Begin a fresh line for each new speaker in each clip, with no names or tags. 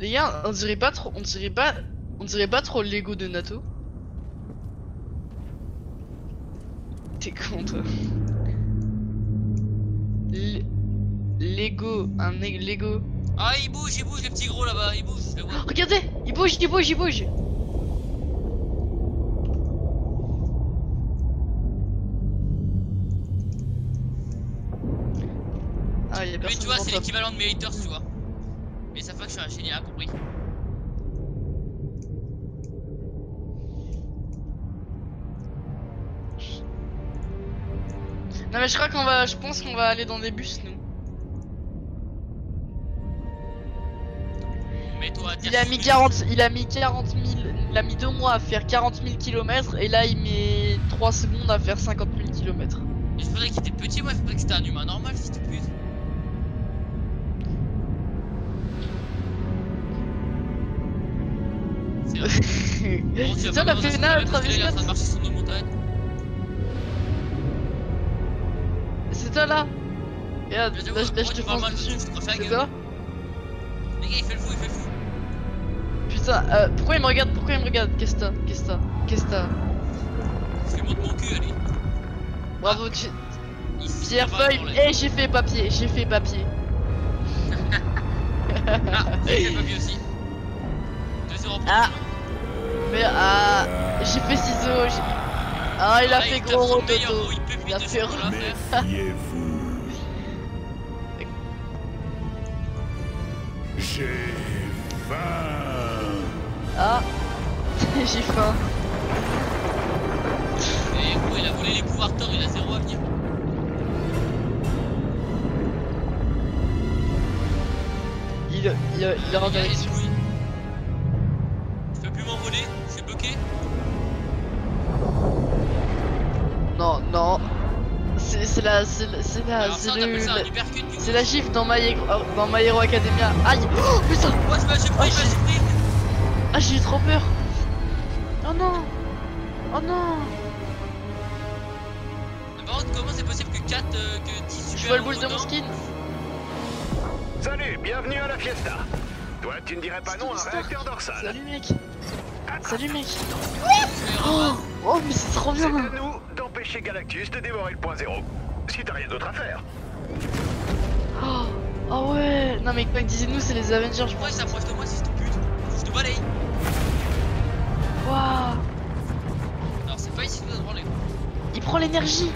Les gars, on dirait pas trop, on dirait pas trop le Lego de Nato. T'es con toi. Lego, Lego.
Ah, il bouge, les petits gros là-bas, il bouge, je le vois.
Regardez, il bouge, il bouge, il bouge. Ah, il y a
Lui,
personne.
tu vois, c'est
devant toi.
l'équivalent de mes haters, tu vois. Mais ça fait que je suis un génie, hein, compris.
Non mais je crois qu'on va, je pense qu'on va aller dans des bus nous.
Mais toi,
Il a mis 40 000, il a mis 2 mois à faire 40 000 km et là il met 3 secondes à faire 50 000 km.
Je pensais qu'il était petit, moi, je pensais que c'était un humain normal, c'était plus. C'est vrai. Bon,
C'est ça la pénale,
parce qu'il est en train de marcher sur nos montagnes.
C'est toi là. Regarde,
Mais
là je te fonce dessus. C'est toi.
Les gars, il fait le fou, il fait le fou.
Putain, pourquoi il me regarde? Pourquoi il me regarde? Qu'est-ce que t'as? Qu'est-ce que t'as? Qu'est-ce que t'as?
Parce qu'il monte mon cul, allez.
Bravo, tu...
Ici,
Pierre, feuille, et j'ai fait papier, j'ai fait papier.
Ah, j'ai fait papier aussi. 2-0 pour
Ah.
nous.
Mais j'ai fait ciseaux, j'ai... Ah, il a fait gros rototo. Il a fait...
Méfiez-vous. J'ai faim.
Ah, j'ai faim.
Et gros, il a volé les pouvoirs Thor, il a 0 avenir.
Il est en direction.
Je peux plus m'envoler, je suis bloqué.
Non, non. C'est la,
Alors ça, on appelle ça un hypercute, du coup.
c'est la gifle dans My Hero Academia. Aïe. Oh putain.
Ouais, je m'ai
Oh,
acheté.
Ah, j'ai eu trop peur. Oh non. Oh non.
Par contre, comment c'est possible que 4, que 10
Je vois le boule de mon skin.
Salut, bienvenue à la fiesta. Toi, tu ne dirais pas non à un réacteur dorsal.
Salut mec. Salut mec. Oh, oh mais c'est trop
C'est
bien.
à nous d'empêcher Galactus de dévorer le point zéro. Si t'as rien d'autre à faire.
Oh, oh ouais. Non mais quoi, disez-nous, c'est les Avengers, je
Ouais,
pense.
ça approche de moi, c'est cette pute. Je te balaye.
Waouh.
Alors, c'est pas ici que tu dois te branler.
Il prend l'énergie.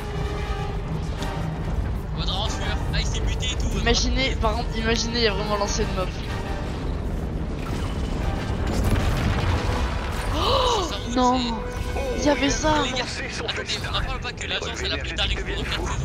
Faudra en sueur. Là, il s'est buté et tout.
Imaginez, par contre, imaginez, il y a vraiment lancé une mob. Oh non, il y avait ça.
Les gars, attendez, on n'en parle pas que l'agence elle a plus tarif pour 4 saisons.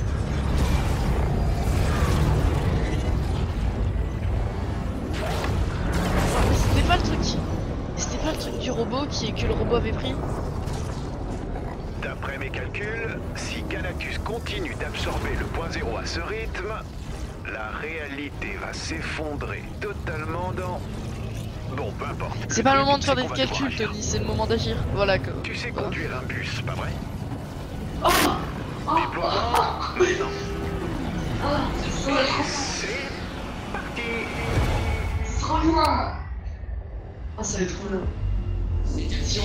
Mais c'était pas le truc. C'était pas le truc du robot que le robot avait pris.
D'après mes calculs, si Galactus continue d'absorber le point zéro à ce rythme, la réalité va s'effondrer totalement dans... Bon, peu importe.
C'est pas le moment de faire des
qu'on va devoir
calculs,
agir.
Tony, c'est le moment d'agir. Voilà que.
Tu sais conduire un bus, pas vrai?
Oh,
Déploiement maintenant. C'est parti.
trop bien. Oh, ça va être trop bien.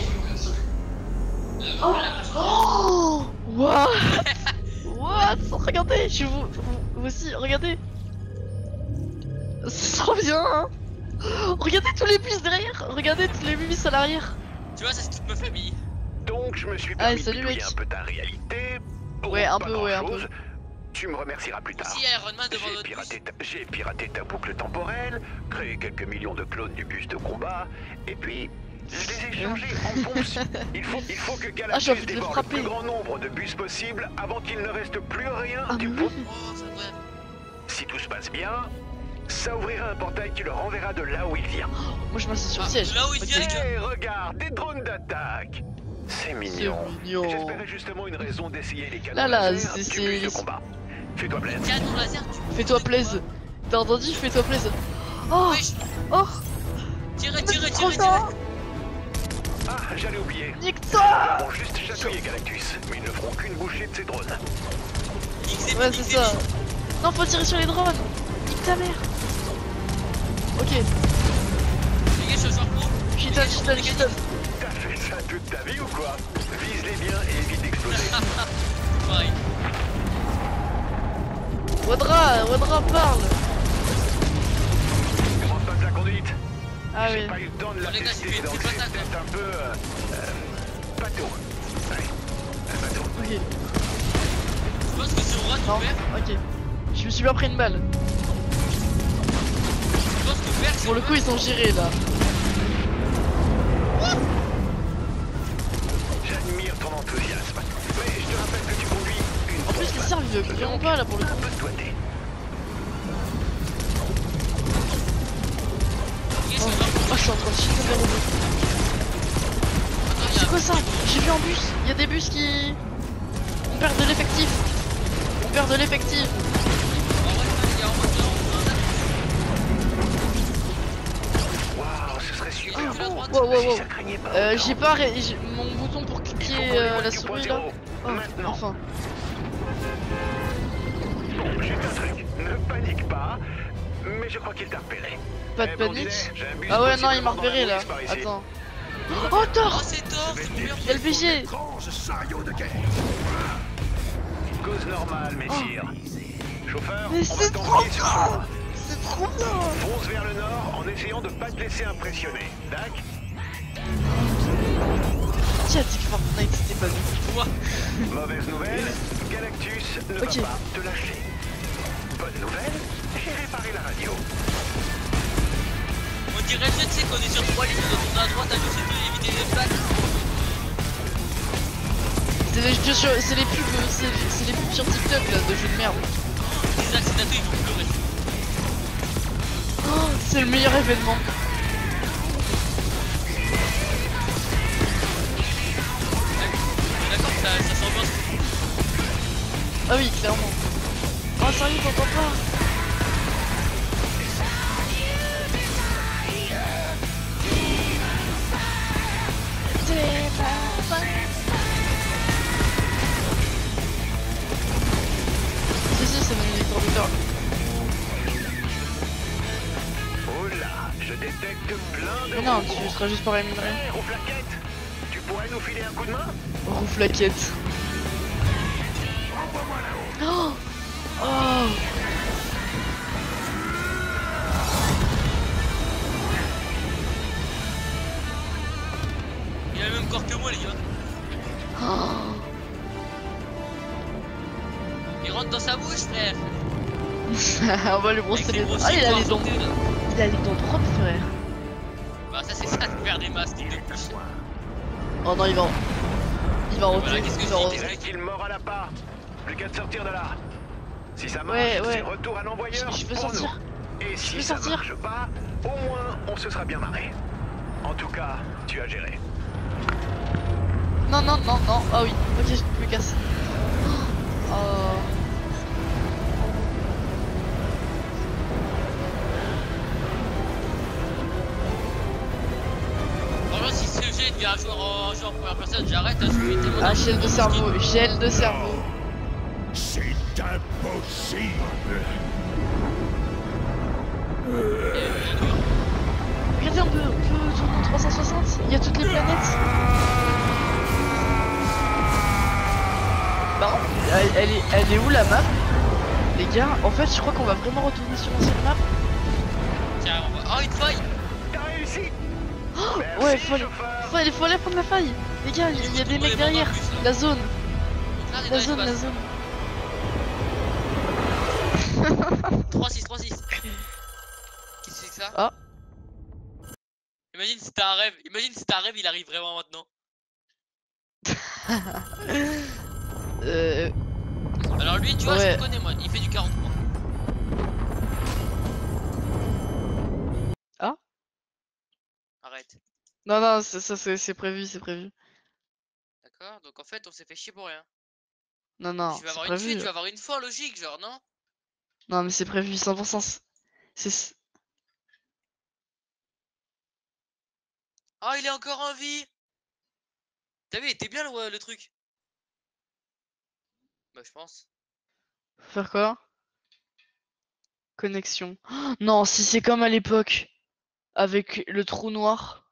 Oh, what? What? Regardez, vous aussi, regardez. C'est trop bien, hein. Regardez tous les bus derrière. Regardez tous les bus à l'arrière.
Tu vois, ça c'est toute ma famille.
Donc je me suis
Allez,
permis
salut,
de douiller
mec.
un peu ta réalité.
Ouais, un
Pas
peu, ouais, un
grand-chose.
peu.
Tu me remercieras plus tard.
Si Iron Man devant notre bus.
J'ai piraté ta boucle temporelle, créé quelques millions de clones du bus de combat, et puis je les ai changés en bons. Il faut que
j'ai
Galactus
envie de le
dévore le
frapper.
plus grand nombre de bus possible avant qu'il ne reste plus rien
Ah,
du
mais
pot.
oui.
Oh, ça devrait.
Si tout se passe bien, ça ouvrira un portail qui le renverra de là où il vient.
Moi je m'assieds sur le
Ah,
siège.
là où il
Ok.
vient, les gars.
Hé, regarde, des drones d'attaque. C'est mignon.
mignon.
J'espérais justement une raison d'essayer les canons
Là, là,
laser
c'est-
du bus de
c'est-
combat. Fais-toi plaisir.
Canon laser, tu.
Fais-toi plaisir. T'as entendu? Fais-toi plaisir. Oh,
Wesh,
oh,
tirez,
mais
tirez,
c'est trop
tirez, tirez.
bien.
Ah, j'allais oublier.
Nique-toi.
Ils vont juste chatouiller Galactus, mais ils ne feront qu'une bouchée de ses drones.
XZ,
Ouais, c'est ça. Non, faut tirer sur les drones. Nique ta mère. Ok. Cheaton.
T'as fait ça toute ta vie ou quoi? Vise-les bien et évite d'exploser.
Pareil.
Wadra, parle.
Comment se passe la conduite?
Ah
J'ai
oui.
pas eu le temps de la
Les gars,
tester,
j'ai fait
donc
une
c'est
petite patate,
peut-être un peu... bateau. Ouais, un bateau.
Ok.
Je pense que c'est au rat
Non.
ton père.
Ok. Je me suis pas pris une balle.
Je pense que père, c'est
Pour le coup, ils sont gérés là.
J'admire ton enthousiasme. Mais je te rappelle que tu conduis une
En plus, ils servent vraiment pas là pour le
un
coup.
peu de doigté.
Qu'est-ce
Oh,
que va
je suis en train de cheater vers le bus.
Attends, il y a
C'est
un
quoi ça? J'ai vu un bus. Il y a des bus qui... On perd de l'effectif.
Waouh, ce serait super
Ah,
beau.
wow.
Si ça craignait pas.
J'ai pas... Mon bouton pour
Il faut
cliquer
qu'on dévoile
la
du
souris
point
là.
zéro.
Oh,
Maintenant.
enfin.
Bon, juste un truc. Ne panique pas. Mais je crois qu'il t'a repéré.
Pas de
Eh,
panique.
Blondinet, j'ai un bus
Ah ouais, non, il
possiblement
m'a
dans la
repéré là.
police par ici.
Attends. Oh,
Oh,
Thor!
c'est Thor, c'est mon meilleur pote.
LPG!
Étrange chariot de guerre.
Cause normale, messire. Chauffeur,
Mais
on va
c'est trop
t'envoyer sur ce
bien.
chemin.
C'est trop bien!
Fonce vers le nord en essayant de pas te laisser impressionner. Dac?
Qui a dit que Fortnite c'était pas bien?
Moi.
Mauvaise nouvelle, Galactus ne
Ok.
va pas te lâcher. Bonne nouvelle, j'ai réparé la radio.
On dirait bien, tu sais, qu'on est sur 3 lignes, donc on a à droite, à gauche, et tout, éviter les plaques.
C'est les jeux sur... c'est les pubs sur TikTok là, de jeux de merde.
Les accidentaux, ils vont pleurer.
Oh, c'est le meilleur événement.
D'accord, ça s'ambiance.
Ah oui, clairement. Oh sérieux, t'entends pas? Si, c'est mon éditeur.
Oh là, je détecte plein de...
Mais non, tu seras juste pas rémunéré.
Hey, Rouflaquette, tu pourrais nous filer un coup de main?
Rouflaquette. Oh, oh.
Il a le même corps que moi, les gars.
Oh.
Il rentre dans sa bouche, frère.
On va lui brosser
Avec
les dents.
grosses
Ah, il a
dents
les dents.
argentées, là.
Il a les dents propres, frère.
Bah, ça, c'est ça de faire des masques de bouche.
Oh non, il va
Voilà,
roter.
qu'est-ce que
Il
je
va
dis,
roter.
Dirait qu'il mord à la part. Plus qu'à te sortir de là. Si ça marche,
Ouais.
c'est retour à l'envoyeur
Je peux
pour
sortir.
nous. Et si
peux
ça
sortir.
marche pas, au moins on se sera bien marré. En tout cas, tu as géré.
Non. Ah oui, ok, je me casse. Oh.
Franchement, si ce jeu devient un joueur en jeu en première personne, j'arrête, hein, je suis tellement
Ah,
dans-
gel de cerveau, gel de cerveau.
C'est impossible.
Regardez, on peut tourner en 360. Il y a toutes les planètes. Par contre, elle est où la map? Les gars, en fait, je crois qu'on va vraiment retourner sur l'ancienne map.
Tiens, on va... Oh, une faille.
T'as réussi.
Oh,
Merci,
ouais,
chauffeur.
faut aller prendre la faille. Les gars, il y a des mecs derrière. La zone,
Donc là, on est
la
dans
zone, la
l'espace.
zone.
3-6. Qu'est-ce que c'est que ça?
Ah.
Imagine si c'était un rêve. Imagine si c'était un rêve, il arrive vraiment maintenant. Alors lui, tu vois,
Ouais.
je le connais moi. Il fait du 43.
Ah.
Arrête.
Non, c'est prévu, c'est prévu.
D'accord. Donc en fait, on s'est fait chier pour rien.
Non,
Tu vas
c'est
avoir une fuite,
prévu.
tu vas avoir une fin logique, genre, non?
Non, mais c'est prévu 100%. C'est...
Oh, il est encore en vie. T'as vu, il était bien le truc. Bah, je pense.
Faire quoi? Connexion. Oh, non, si c'est comme à l'époque, avec le trou noir.